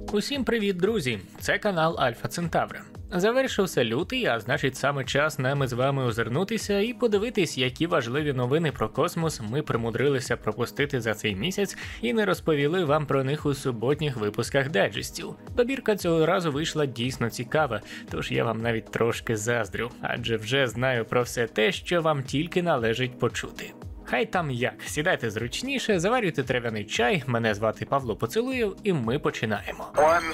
Усім привіт, друзі! Це канал Альфа Центавра. Завершився лютий, а значить саме час нам з вами озирнутися і подивитись, які важливі новини про космос ми примудрилися пропустити за цей місяць і не розповіли вам про них у суботніх випусках дайджестів. Добірка цього разу вийшла дійсно цікава, тож я вам навіть трошки заздрю, адже вже знаю про все те, що вам тільки належить почути. Хай там як, сідайте зручніше, заварюйте трав'яний чай, мене звати Павло Поцілуєв, і ми починаємо.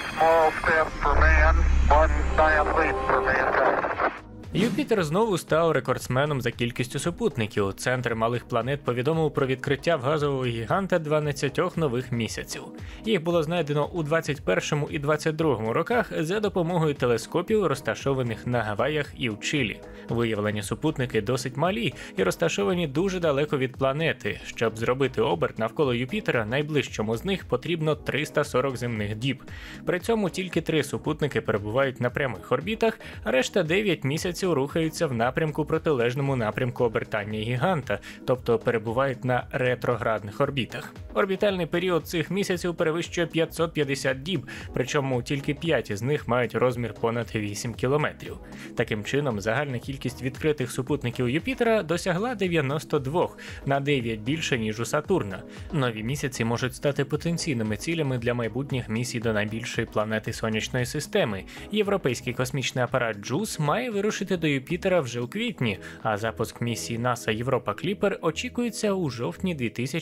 Юпітер знову став рекордсменом за кількістю супутників. Центр малих планет повідомив про відкриття в газового гіганта 12 нових місяців. Їх було знайдено у 21 і 22 роках за допомогою телескопів, розташованих на Гаваях і в Чилі. Виявлені супутники досить малі і розташовані дуже далеко від планети. Щоб зробити оберт навколо Юпітера, найближчому з них потрібно 340 земних діб. При цьому тільки 3 супутники перебувають на прямих орбітах, а решта 9 місяців рухаються в напрямку протилежному напрямку обертання гіганта, тобто перебувають на ретроградних орбітах. Орбітальний період цих місяців перевищує 550 діб, причому тільки 5 із них мають розмір понад 8 кілометрів. Таким чином, загальна кількість відкритих супутників Юпітера досягла 92, на 9 більше, ніж у Сатурна. Нові місяці можуть стати потенційними цілями для майбутніх місій до найбільшої планети Сонячної системи. Європейський космічний апарат JUICE має вирушити до Юпітера вже у квітні, а запуск місії НАСА Європа Кліпер очікується у жовтні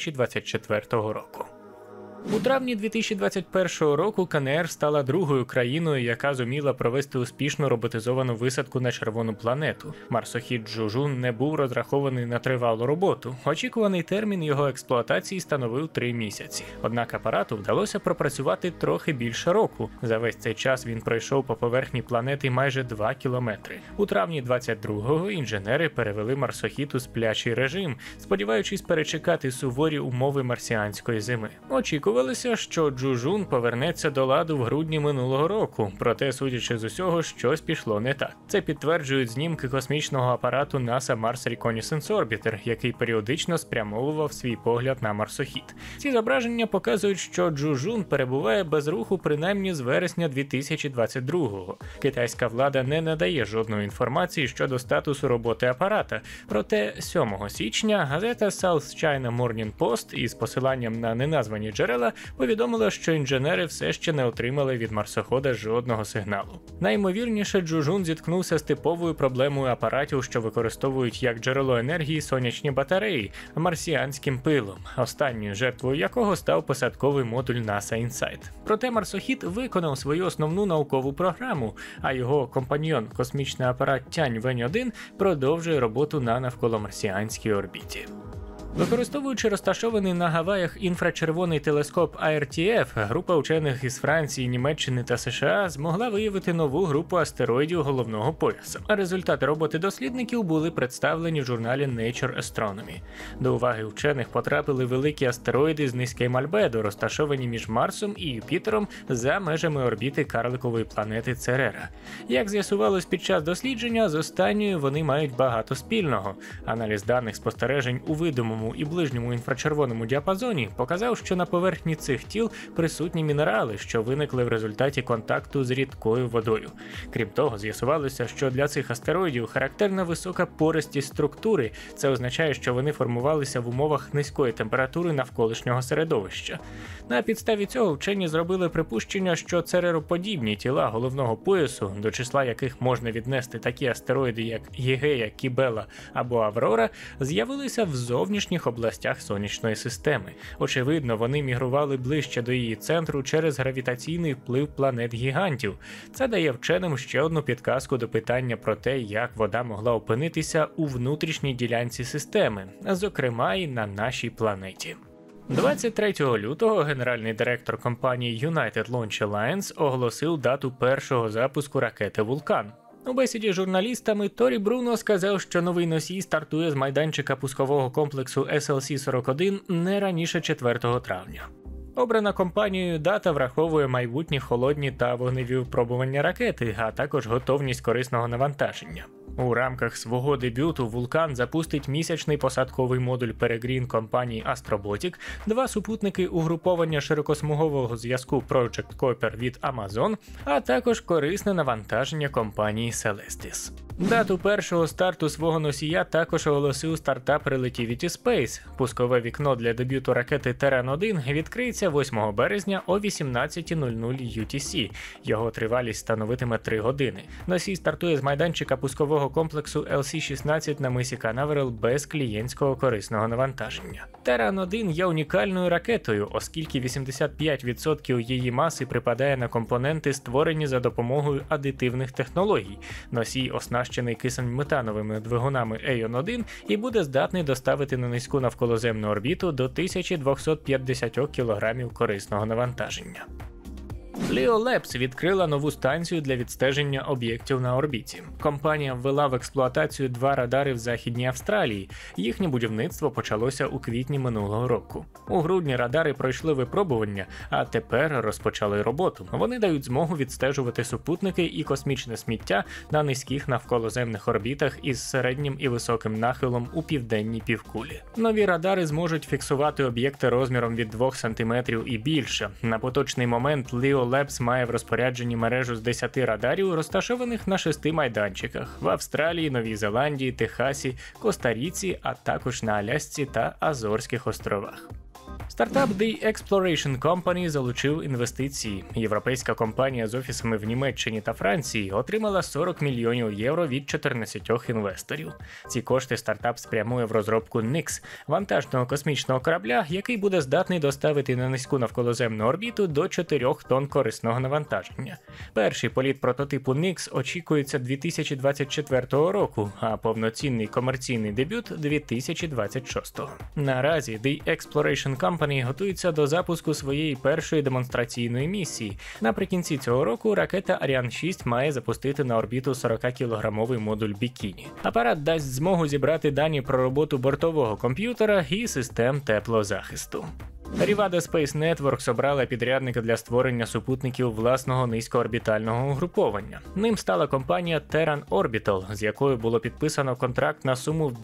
2024 року. У травні 2021 року КНР стала другою країною, яка зуміла провести успішну роботизовану висадку на червону планету. Марсохід Джужун не був розрахований на тривалу роботу. Очікуваний термін його експлуатації становив 3 місяці. Однак апарату вдалося пропрацювати трохи більше року. За весь цей час він пройшов по поверхні планети майже 2 кілометри. У травні 22-го інженери перевели марсохід у сплячий режим, сподіваючись перечекати суворі умови марсіанської зими. Очікувалося, що Джужун повернеться до ладу в грудні минулого року, проте, судячи з усього, щось пішло не так. Це підтверджують знімки космічного апарату NASA Mars Reconnaissance Orbiter, який періодично спрямовував свій погляд на марсохід. Ці зображення показують, що Джужун перебуває без руху принаймні з вересня 2022-го. Китайська влада не надає жодної інформації щодо статусу роботи апарата, проте 7 січня газета South China Morning Post із посиланням на неназвані джерела повідомила, що інженери все ще не отримали від марсохода жодного сигналу. Найімовірніше, Джужун зіткнувся з типовою проблемою апаратів, що використовують як джерело енергії сонячні батареї – марсіанським пилом, останньою жертвою якого став посадковий модуль NASA InSight. Проте марсохід виконав свою основну наукову програму, а його компаньйон – космічний апарат Тянь-Вэнь-1 продовжує роботу на навколомарсіанській орбіті. Використовуючи розташований на Гаваях інфрачервоний телескоп IRTF, група учених із Франції, Німеччини та США змогла виявити нову групу астероїдів головного пояса. Результати роботи дослідників були представлені в журналі Nature Astronomy. До уваги вчених потрапили великі астероїди з низьким альбедо, розташовані між Марсом і Юпітером за межами орбіти карликової планети Церера. Як з'ясувалось під час дослідження, з останньою вони мають багато спільного. Аналіз даних спостережень у видимому і ближньому інфрачервоному діапазоні показав, що на поверхні цих тіл присутні мінерали, що виникли в результаті контакту з рідкою водою. Крім того, з'ясувалося, що для цих астероїдів характерна висока пористість структури. Це означає, що вони формувалися в умовах низької температури навколишнього середовища. На підставі цього вчені зробили припущення, що церероподібні тіла головного поясу, до числа яких можна віднести такі астероїди, як Гігея, Кібела або Аврора, з'явилися в зовнішніх областях Сонячної системи. Очевидно, вони мігрували ближче до її центру через гравітаційний вплив планет-гігантів. Це дає вченим ще одну підказку до питання про те, як вода могла опинитися у внутрішній ділянці системи, зокрема і на нашій планеті. 23 лютого генеральний директор компанії United Launch Alliance оголосив дату першого запуску ракети «Вулкан». У бесіді з журналістами Торі Бруно сказав, що новий носій стартує з майданчика пускового комплексу SLC-41 не раніше 4 травня. Обрана компанією дата враховує майбутні холодні та вогневі випробування ракети, а також готовність корисного навантаження. У рамках свого дебюту Vulcan запустить місячний посадковий модуль Peregrine компанії Astrobotic, 2 супутники угруповання широкосмугового зв'язку Project Kuiper від Amazon, а також корисне навантаження компанії Celestis. Дату першого старту свого носія також оголосив стартап Relativity Space. Пускове вікно для дебюту ракети Terran 1 відкриється 8 березня о 18:00 UTC. Його тривалість становитиме 3 години. Носій стартує з майданчика пускового комплексу LC-16 на мисі Канаверал без клієнтського корисного навантаження. Terran 1 є унікальною ракетою, оскільки 85% її маси припадає на компоненти, створені за допомогою адитивних технологій. Носій оснащений кисень-метановими двигунами Aeon-1 і буде здатний доставити на низьку навколоземну орбіту до 1250 кг корисного навантаження. Leo Labs відкрила нову станцію для відстеження об'єктів на орбіті. Компанія ввела в експлуатацію 2 радари в Західній Австралії. Їхнє будівництво почалося у квітні минулого року. У грудні радари пройшли випробування, а тепер розпочали роботу. Вони дають змогу відстежувати супутники і космічне сміття на низьких навколоземних орбітах із середнім і високим нахилом у південній півкулі. Нові радари зможуть фіксувати об'єкти розміром від 2 см і більше. На поточний момент Leo Labs має в розпорядженні мережу з 10 радарів, розташованих на 6 майданчиках – в Австралії, Новій Зеландії, Техасі, Коста-Ріці, а також на Алясці та Азорських островах. Стартап The Exploration Company залучив інвестиції. Європейська компанія з офісами в Німеччині та Франції отримала 40 мільйонів євро від 14 інвесторів. Ці кошти стартап спрямує в розробку Nix – вантажного космічного корабля, який буде здатний доставити на низьку навколоземну орбіту до 4 тонн корисного навантаження. Перший політ прототипу Nix очікується 2024 року, а повноцінний комерційний дебют – 2026. Наразі The Exploration Company готується до запуску своєї першої демонстраційної місії. Наприкінці цього року ракета Ariane 6 має запустити на орбіту 40-кілограмовий модуль Bikini. Апарат дасть змогу зібрати дані про роботу бортового комп'ютера і систем теплозахисту. Rivada Space Networks обрала підрядника для створення супутників власного низькоорбітального угруповання. Ним стала компанія Terran Orbital, з якою було підписано контракт на суму в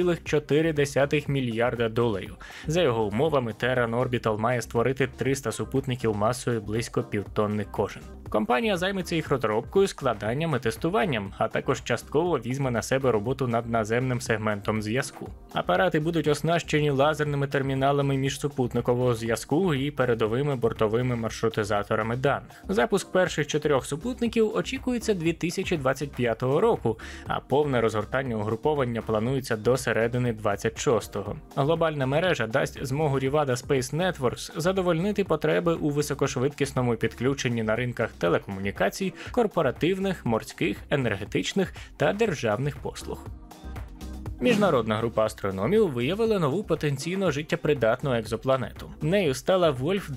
$2,4 мільярда. За його умовами, Terran Orbital має створити 300 супутників масою близько півтонни кожен. Компанія займеться їх розробкою, складанням і тестуванням, а також частково візьме на себе роботу над наземним сегментом зв'язку. Апарати будуть оснащені лазерними терміналами міжсупутникового зв'язку і передовими бортовими маршрутизаторами даних. Запуск перших 4 супутників очікується 2025 року, а повне розгортання угруповання планується до середини 26-го. Глобальна мережа дасть змогу Rivada Space Networks задовольнити потреби у високошвидкісному підключенні на ринках телекомунікацій, корпоративних, морських, енергетичних та державних послуг. Міжнародна група астрономів виявила нову потенційно життєпридатну екзопланету. Нею стала Wolf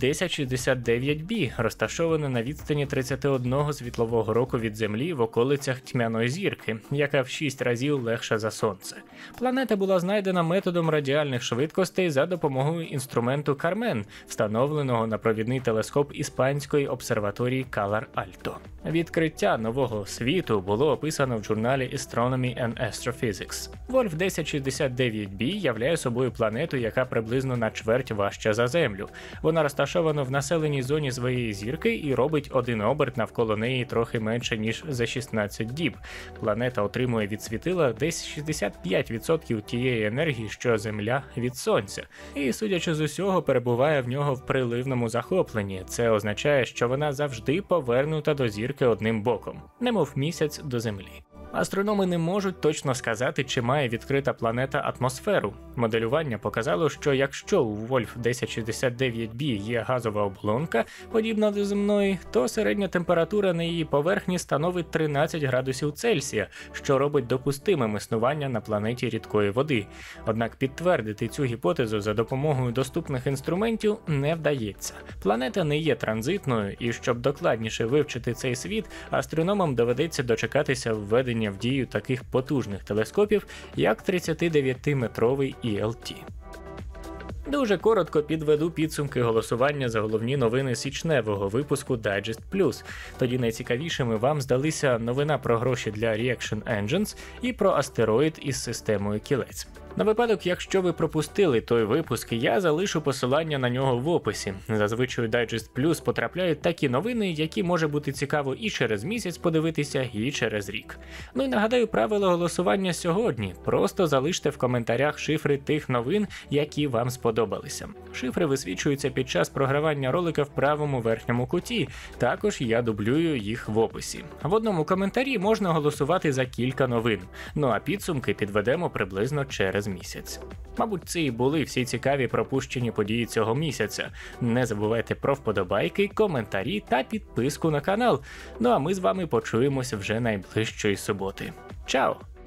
1069b, розташована на відстані 31 світлового року від Землі в околицях тьмяної зірки, яка в 6 разів легша за Сонце. Планета була знайдена методом радіальних швидкостей за допомогою інструменту Кармен, встановленого на провідний телескоп іспанської обсерваторії Calar Alto. Відкриття нового світу було описано в журналі Astronomy and Astrophysics. Wolf 1069b являє собою планету, яка приблизно на чверть важча за Землю. Вона розташована в населеній зоні своєї зірки і робить один оберт навколо неї трохи менше, ніж за 16 діб. Планета отримує від світила десь 65% тієї енергії, що Земля від Сонця. І, судячи з усього, перебуває в нього в приливному захопленні. Це означає, що вона завжди повернута до зірки одним боком, немов місяць до Землі. Астрономи не можуть точно сказати, чи має відкрита планета атмосферу. Моделювання показало, що якщо у Wolf 1069b є газова оболонка, подібна до земної, то середня температура на її поверхні становить 13 градусів Цельсія, що робить допустимим існування на планеті рідкої води. Однак підтвердити цю гіпотезу за допомогою доступних інструментів не вдається. Планета не є транзитною, і щоб докладніше вивчити цей світ, астрономам доведеться дочекатися введення в дію таких потужних телескопів, як 39-метровий ELT. Дуже коротко підведу підсумки голосування за головні новини січневого випуску Digest Plus. Тоді найцікавішими вам здалися новина про гроші для Reaction Engines і про астероїд із системою кілець. На випадок, якщо ви пропустили той випуск, я залишу посилання на нього в описі. Зазвичай у Digest Plus потрапляють такі новини, які може бути цікаво і через місяць подивитися, і через рік. Ну і нагадаю правила голосування сьогодні. Просто залиште в коментарях шифри тих новин, які вам сподобалися. Шифри висвічуються під час програвання ролика в правому верхньому куті, також я дублюю їх в описі. В одному коментарі можна голосувати за кілька новин, ну а підсумки підведемо приблизно через місяць. Мабуть, це і були всі цікаві пропущені події цього місяця. Не забувайте про вподобайки, коментарі та підписку на канал. Ну а ми з вами почуємося вже найближчої суботи. Чао!